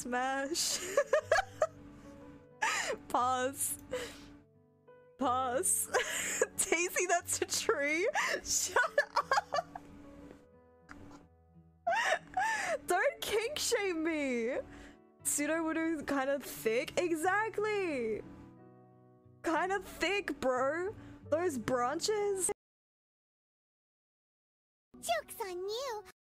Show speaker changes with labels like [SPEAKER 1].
[SPEAKER 1] Smash. Pause. Pause. Daisy, that's a tree. Shut up. Don't kink shame me. Pseudo voodoo kind of thick. Exactly. Kind of thick, bro. Those branches.
[SPEAKER 2] Joke's on you.